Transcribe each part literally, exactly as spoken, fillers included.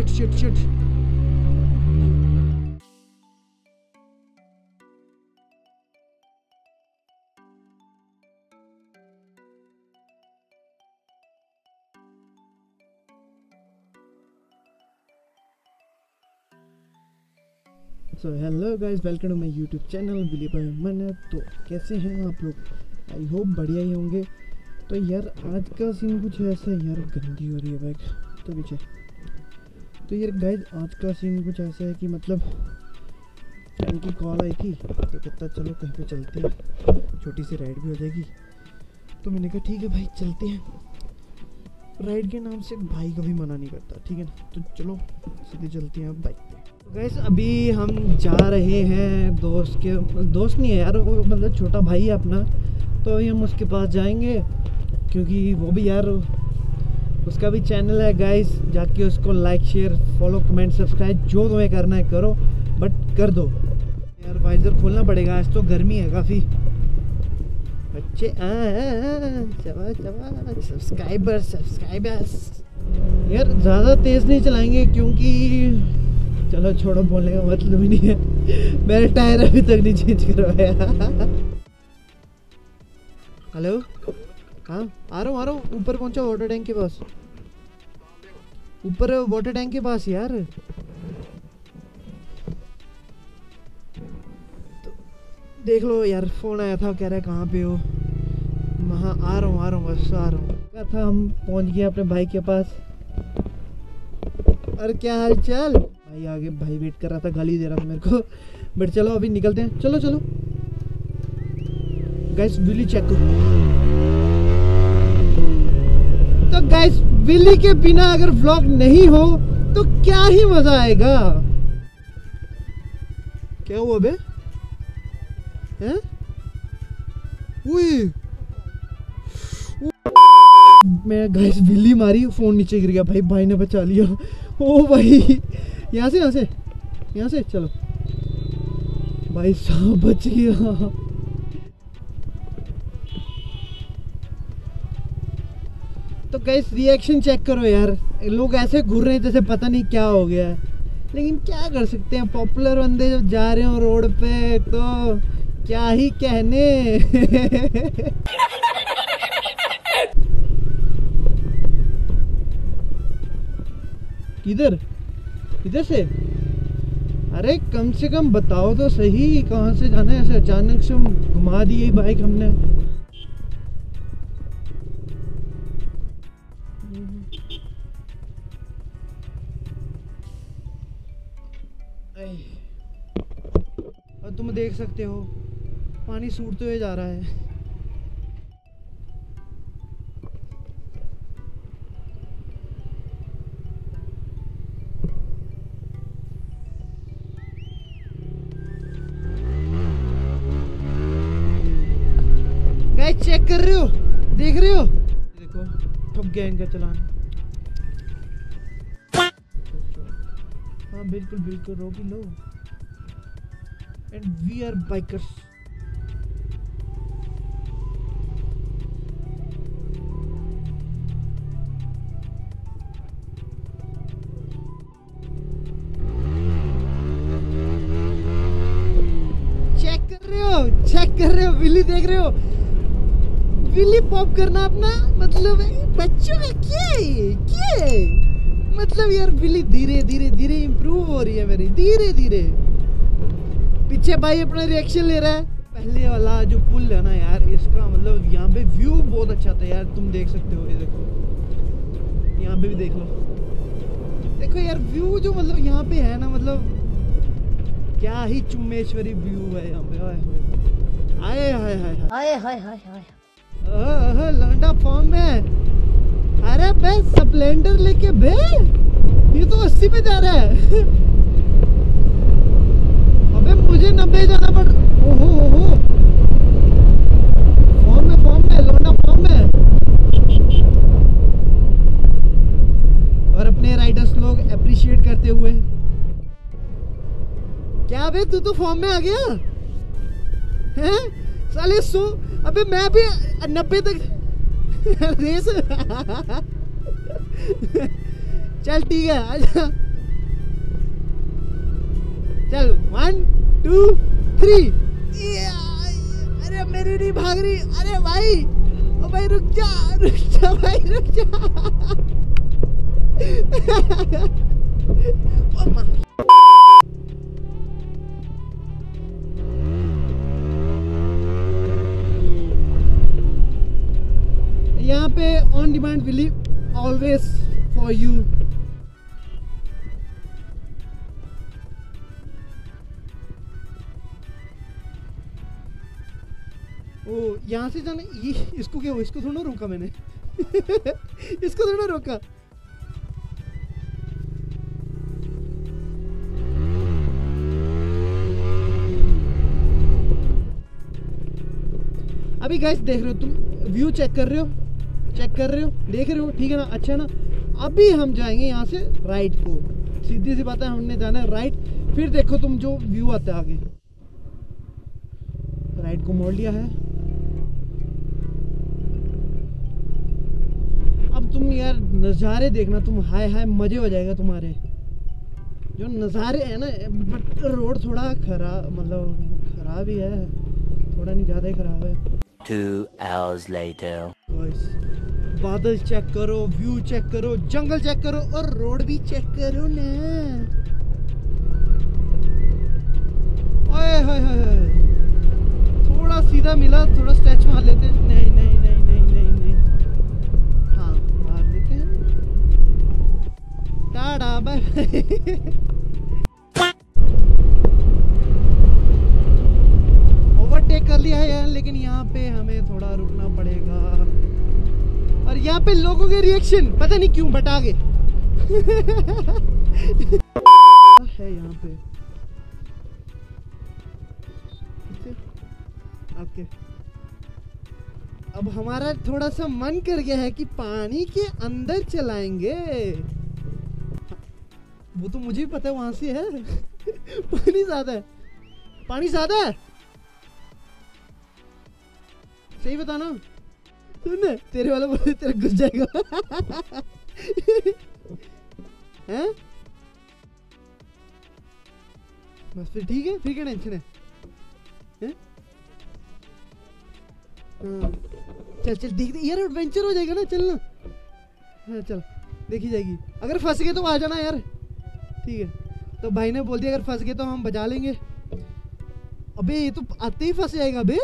Shit shit shit. So hello guys, welcome to my YouTube channel Willy भाई मन। तो कैसे हैं आप लोग? आई होप बढ़िया ही होंगे। तो यार आज का सीन कुछ ऐसा है यार, गंदी हो रही है बैग तो पीछे। तो यार गाइस आज का सीन कुछ ऐसा है कि मतलब फ्रेंड की कॉल आई थी तो कहता चलो कहीं पे चलते हैं, छोटी सी राइड भी हो जाएगी। तो मैंने कहा ठीक है भाई चलते हैं। राइड के नाम से भाई कभी मना नहीं करता, ठीक है ना। तो चलो सीधे चलते हैं बाइक पे। तो गाइस अभी हम जा रहे हैं दोस्त के, दोस्त नहीं है यार वो, मतलब छोटा भाई है अपना। तो अभी हम उसके पास जाएंगे क्योंकि वो भी यार, उसका भी चैनल है गाइस, जाके उसको like share follow comment subscribe जो तुम्हें करना है करो, बट कर दो यार। वाइजर खोलना पड़ेगा, आज तो गर्मी है काफ़ी। बच्चे सब्सक्राइबर सब्सक्राइबर्स यार ज़्यादा तेज़ नहीं चलाएंगे क्योंकि चलो छोड़ो, बोलने का मतलब ही नहीं है। मेरे टायर अभी तक नहीं चेंज करवाया। हेलो, हाँ आ रहा हूँ आ रहा हूँ ऊपर पहुँचा वाटर टैंक के पास, ऊपर वाटर टैंक के पास यार। तो देख लो यार, फ़ोन आया था, कह रहा है कहाँ पे हो। वहाँ आ रहा हूँ आ रहा हूँ बस आ रहा हूँ। क्या था, हम पहुँच गए अपने भाई के पास। अरे क्या हाल चाल भाई? आगे भाई वेट कर रहा था, गाली दे रहा था मेरे को, बट चलो अभी निकलते हैं। चलो चलो गाइस, विली चेक करो। तो गाइस विली के बिना अगर व्लॉग नहीं हो तो क्या ही मजा आएगा। क्या हुआ बे? हैं? उई मैं गाइस विली मारी, फोन नीचे गिर गया भाई, भाई ने बचा लिया। ओ भाई यहाँ से यहाँ से यहाँ से चलो भाई साहब बच गया। तो गाइस रिएक्शन चेक करो यार, लोग ऐसे घूर रहे हैं जैसे पता नहीं क्या हो गया है, लेकिन क्या कर सकते हैं, पॉपुलर बंदे जब जा रहे हो रोड पे तो क्या ही कहने। किधर इधर से? अरे कम से कम बताओ तो सही कहाँ से जाना है। ऐसे अचानक से घुमा दी ये बाइक हमने। और तुम देख सकते हो पानी सूखते हुए जा रहा है। चेक कर रहे हो, देख रहे हो, देखो ठुक गया इनका चलान। हाँ बिल्कुल बिल्कुल रोक ही लो। And we are bikers. Check कर रहे हो, चेक कर रहे हो, विली देख रहे हो, विली पॉप करना अपना मतलब बच्चों का क्या है क्या है? मतलब यार विली धीरे धीरे धीरे इम्प्रूव हो रही है मेरी, धीरे धीरे। पीछे भाई अपना रिएक्शन ले रहा है। पहले वाला जो पुल है ना यार, इसका मतलब यहाँ पे व्यू बहुत अच्छा था यार, तुम देख सकते हो। ये देखो यहाँ पे भी देख लो, देखो यार व्यू जो मतलब यहाँ पे है ना, मतलब क्या ही चुम्मेश्वरी व्यू है यहाँ पे। आए हाय हाय हाय हाय हाय हाय लौंडा फॉर्म में। अरे बे स्प्लेंडर लेके बे, ये तो अस्सी पे जा रहा है। अबे मुझे नब्बे जाना पड़। ओहो ओहो फॉर्म में, फॉर्म में लौंडा फॉर्म में। और अपने राइडर्स लोग अप्रिशिएट करते हुए। क्या बे तू तो फॉर्म में आ गया हैं साले। सो अबे मैं भी नब्बे तक रेस। चल ठीक है आजा। चल वन टू थ्री। अरे मेरी नहीं भाग रही। अरे भाई, ओ भाई रुक जा, रुक जा भाई, रुक जा। ओ माँ। यहाँ पे on demand Willy always for you. ओ यहाँ से जाना, ये इसको क्या हुआ? इसको थोड़ा रोका मैंने। इसको थोड़ा रोका। अभी गाइस देख रहे हो तुम, व्यू चेक कर रहे हो, चेक कर रहे हो, देख रहे हो, ठीक है ना? अच्छा ना। अभी हम जाएंगे यहाँ से राइट को, सीधी सी बात है, हमने जाना है राइट। फिर देखो तुम जो व्यू आता है आगे। राइट को मोड़ लिया है। अब तुम यार नज़ारे देखना तुम, हाय हाय मजे हो जाएगा तुम्हारे। जो नज़ारे है ना, बट रोड थोड़ा खराब, मतलब खराब ही है, थोड़ा नहीं ज़्यादा ही खराब है। Two hours later. Guys, बादल चेक करो, व्यू चेक करो, जंगल चेक करो और रोड भी चेक करो ना। ओए हाय हाय, थोड़ा सीधा मिला, थोड़ा स्ट्रेच मार लेते हैं। नहीं नहीं नहीं नहीं नहीं नहीं, हाँ मार लेते हैं। Tata bye bye. ओवरटेक कर लिया है यार, लेकिन यहाँ पे हमें थोड़ा रुकना पड़ेगा। और यहाँ पे लोगों के रिएक्शन पता नहीं क्यों, बट आगे है यहाँ पे। ओके, अब हमारा थोड़ा सा मन कर गया है कि पानी के अंदर चलाएंगे। वो तो मुझे भी पता है वहां से है। पानी ज्यादा है, पानी ज्यादा है, सही बताना। सुन तेरे वाला बोले तेरे घुस जाएगा। हैं? बस फिर ठीक है, फिर क्या टेंशन है? हैं? हाँ। चल चल देख दे यार, एडवेंचर हो जाएगा ना, चलना। हाँ चल, देखी जाएगी। अगर फंस गए तो आ जाना यार, ठीक है? तो भाई ने बोल दिया अगर फंस गए तो हम बचा लेंगे। अबे ये तो आते ही फंस जाएगा बे।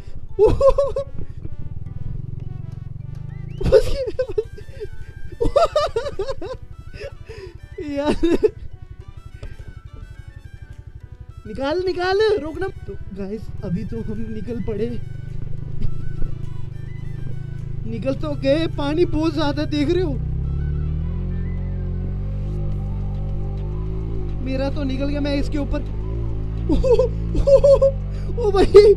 यार निकाल निकाल, रोकना। तो गाइस अभी तो हम निकल पड़े, निकल तो गए। पानी बहुत ज्यादा देख रहे हो, मेरा तो निकल गया। मैं इसके ऊपर, ओ भाई,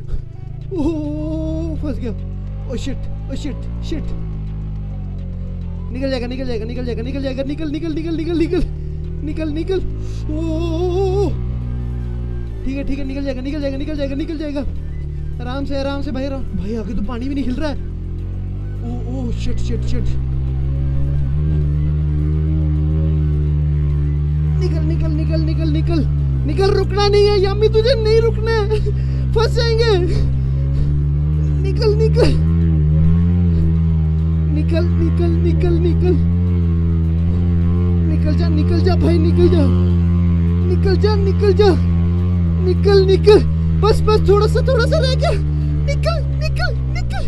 ओ फंस गया। Oh shit, oh shit shit. निकल जाएगा निकल जाएगा निकल जाएगा निकल जाएगा निकल निकल निकल निकल निकल निकल निकल। ओ ठीक है ठीक है, निकल जाएगा निकल जाएगा निकल जाएगा निकल जाएगा। आराम से आराम से भाई, आराम भाई। आगे तो पानी भी नहीं हिल रहा है। Oh oh shit shit shit. निकल निकल निकल निकल निकल निकल, रुकना नहीं है यम्मी, तुझे नहीं रुकना है, फंस जाएंगे। निकल निकल निकल निकल निकल निकल निकल जा निकल जा भाई, निकल जा निकल जा निकल जा निकल निकल। बस बस थोड़ा सा थोड़ा सा रह गया। निकल निकल निकल।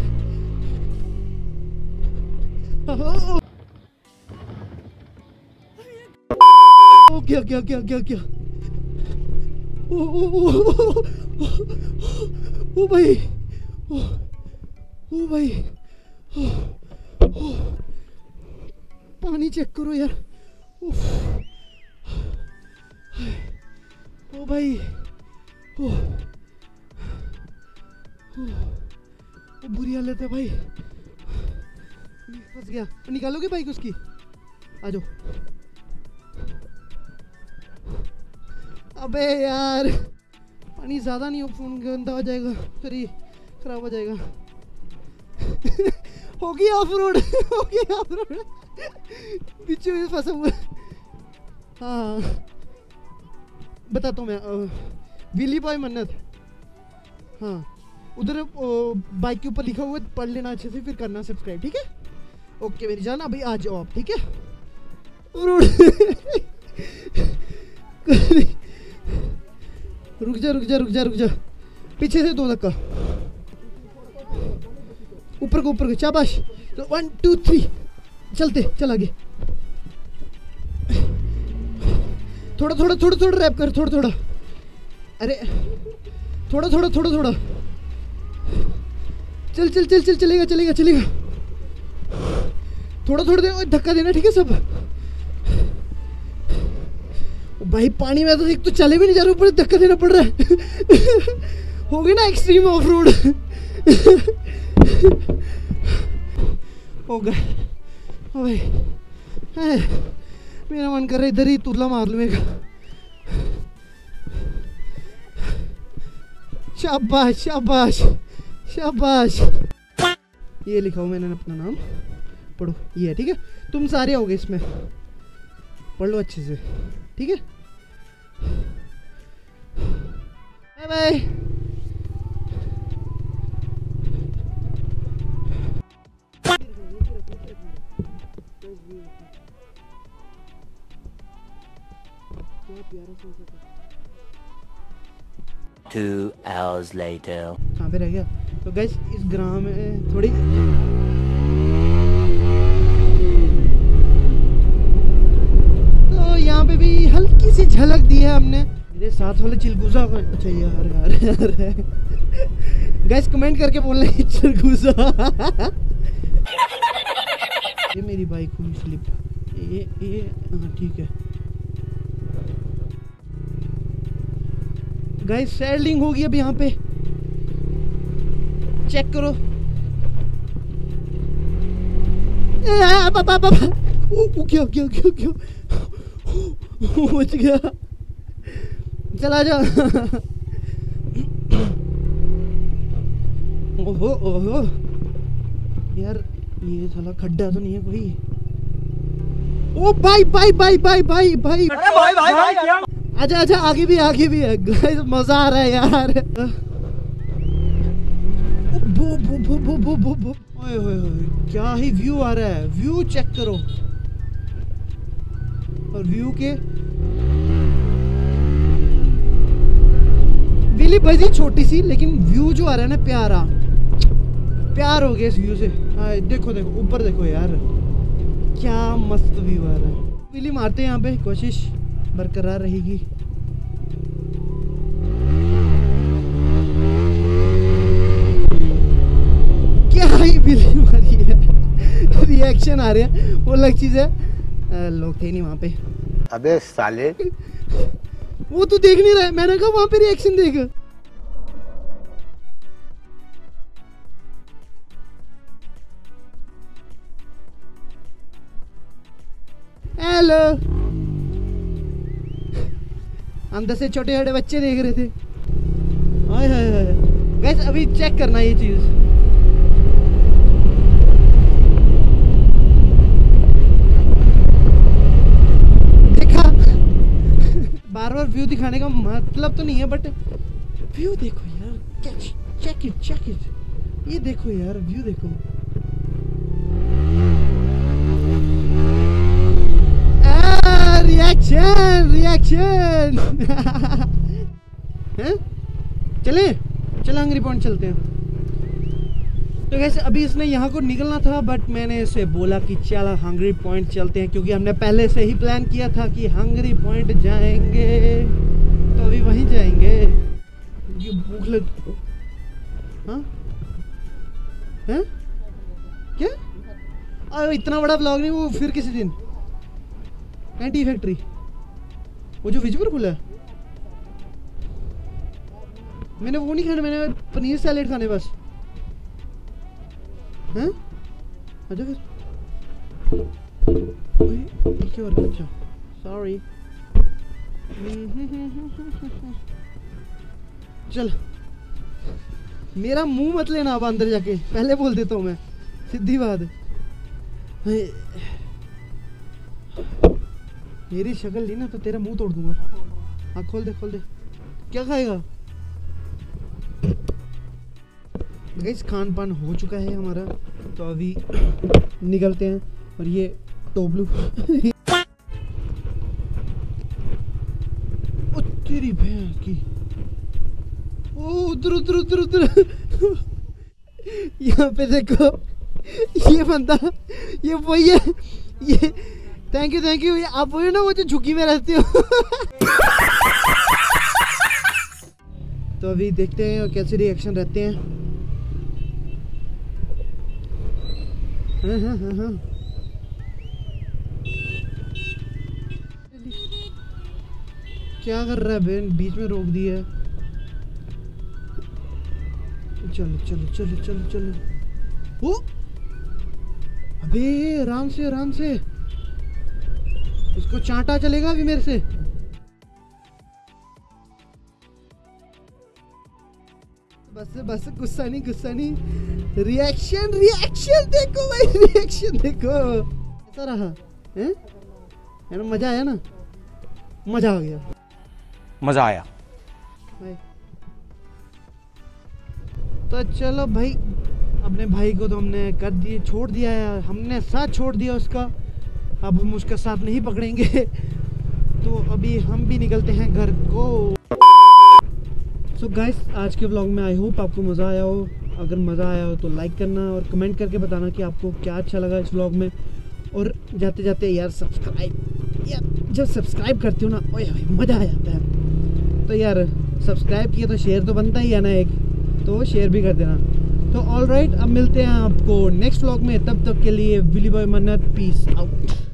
ओ क्या क्या क्या क्या क्या। ओ ओ ओ ओ भाई, ओ ओ भाई, ओ पानी चेक करो यार। ओ भाई, ओ, ओ, ओ बुरी हालत है भाई, फंस गया। निकालोगे बाइक उसकी? आ जाओ। अबे यार पानी ज्यादा नहीं हो, फोन गंदा हो जाएगा, फिर ही खराब हो जाएगा। हो गई ऑफ रोड, हो गई ऑफ रोड, बीच में फंसा हुआ। हाँ बताता हूँ मैं, विली बॉय मन्नत, हाँ उधर बाइक के ऊपर लिखा हुआ है, पढ़ लेना अच्छे से, फिर करना सब्सक्राइब, ठीक है। ओके मेरी जान, अभी आ जाओ आप, ठीक है। रुक जा रुक जा रुक जा रुक जा, पीछे से दो धक्का, ऊपर को ऊपर को, शाबाश। तो वन टू थ्री, चलते चल आगे, थोड़ा थोड़ा थोड़ा थोड़ा रैप कर, थोड़ा थोड़ा, अरे थोड़ा थोड़ा थोड़ा थोड़ा, चल चल चल चल चलेगा चलेगा चलेगा, थोड़ा थोड़ा दे, धक्का देना, ठीक है सब। भाई पानी में तो एक तो चले भी नहीं जा रहा, ऊपर धक्का देना पड़ रहा है। हो गई ना एक्सट्रीम ऑफ रोड। हो गए भाई, मेरा मन कर रहा है इधर ही तुरला मार लूँ एक। शाबाश शाबाश शाबाश। ये लिखा हो मैंने अपना नाम, पढ़ो ये है, ठीक है। तुम सारे हो गए इसमें, पढ़ लो अच्छे से, ठीक है। Bye bye. Two hours later. कहाँ पे रह गया? तो गाइस इस ग्राम में थोड़ी तो यहाँ पे भी हल्की सी झलक दी है हमने। मेरे साथ वाले चिलगूजा, अच्छा यार यार यार गाइस कमेंट करके बोल रहे चिलगूजा। ये मेरी बाइक हुई स्लिप, ये ये हाँ ठीक है गाइस। सैल्डिंग होगी अब यहाँ पे, चेक करो। बाबा बाबा, ओ क्या क्या क्या क्या, बच गया, चला जा। ओहो ओहो यार, ये साला खड्डा तो नहीं है कोई। ओ भाई भाई भाई भाई भाई भाई, अरे भाई भाई भाई क्या? आजा आजा, आगे भी आगे भी है गाइस, मजा आ रहा है यार। बो बो बो बो बो बो बो, ओए ओए ओए क्या ही व्यू आ रहा है, व्यू चेक करो। और व्यू के विली बजी छोटी सी, लेकिन व्यू जो आ रहा है ना प्यारा, प्यार हो गया इस व्यू से। हाँ देखो देखो ऊपर देखो यार, क्या मस्त व्यू आ रहा है। विली मारते हैं यहाँ पे, कोशिश बरकरार रहेगी। क्या ही बिल्ली मारी है, रिएक्शन आ रहे हैं, वो अलग चीज है। लोग थे नहीं वहां पे। अबे साले, वो तो देख नहीं रहा है, मैंने कहा वहां पे रिएक्शन देख। हेलो, अंदर से छोटे छोटे बच्चे देख रहे थे। हाय हाय हाय गाइस, अभी चेक करना ये चीज। देखा, बार बार व्यू दिखाने का मतलब तो नहीं है, बट व्यू देखो यार, चेक इट चेक इट, ये देखो यार व्यू देखो। Reaction reaction. हैं, चले चल हंगरी पॉइंट चलते हैं। तो वैसे अभी इसने यहाँ को निकलना था, बट मैंने इसे बोला कि चल हंगरी पॉइंट चलते हैं, क्योंकि हमने पहले से ही प्लान किया था कि हंगरी पॉइंट जाएंगे, तो अभी वहीं जाएंगे। ये भूख लग, हाँ हैं क्या? अरे इतना बड़ा ब्लॉग नहीं, वो फिर किसी दिन। टी फैक्ट्री, वो जो विजपुर खुला है, मैंने वो नहीं खाना, मैंने पनीर सैलेड खाने बस। हैं? अच्छा फिर क्या और अच्छा, सॉरी। चल मेरा मुंह मत लेना अब अंदर जाके, पहले बोल देता हूँ मैं, सीधी बात है। मेरी शक्ल ली ना तो तेरा मुंह तोड़ दूंगा। हाँ खोल दे खोल दे। क्या खाएगा? गाइस खान पान हो चुका है हमारा, तो अभी निकलते हैं। और ये टोबलू ओ तेरी भैंस की, ओ उधर उधर उधर उधर यहाँ पे देखो, ये बंदा, ये वही है, ये थैंक यू थैंक यू। आप वही ना वो जो झुकी में रहते हो तो अभी देखते हैं कैसे रिएक्शन रहते हैं। हाँ हाँ हाँ हाँ क्या कर रहा है बहन, बीच में रोक दिया है। चलो चलो चलो चलो चलो। ओ अबे आराम से आराम से, इसको चांटा चलेगा अभी मेरे से। बस बस गुस्सा नहीं गुस्सा नहीं। रिएक्शन रिएक्शन देखो भाई, रिएक्शन देखो कैसा रहा है, है ना? मजा आया ना? मजा आ गया, मजा आया। तो चलो भाई, अपने भाई को तो हमने कर दिए, छोड़ दिया है, हमने साथ छोड़ दिया उसका। अब हम उसका साथ नहीं पकड़ेंगे तो अभी हम भी निकलते हैं घर को। सो so गाइस, आज के व्लॉग में आई होप आपको मज़ा आया हो। अगर मज़ा आया हो तो लाइक करना और कमेंट करके बताना कि आपको क्या अच्छा लगा इस व्लॉग में। और जाते जाते यार सब्सक्राइब, यार जब सब्सक्राइब करते हो ना, ओए मज़ा आ जाता है। तो यार सब्सक्राइब किया तो शेयर तो बनता ही है ना एक, तो शेयर भी कर देना। तो ऑल राइट, अब मिलते हैं आपको नेक्स्ट व्लॉग में। तब तक के लिए Willy boy Mannat, peace out.